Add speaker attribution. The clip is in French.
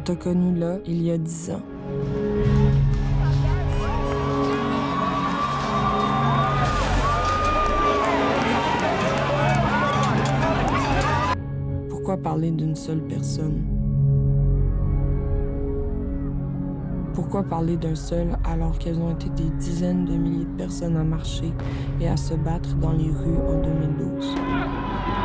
Speaker 1: t'a connu là, il y a 10 ans. Pourquoi parler d'une seule personne? Pourquoi parler d'un seul alors qu'elles ont été des dizaines de milliers de personnes à marcher et à se battre dans les rues en 2012?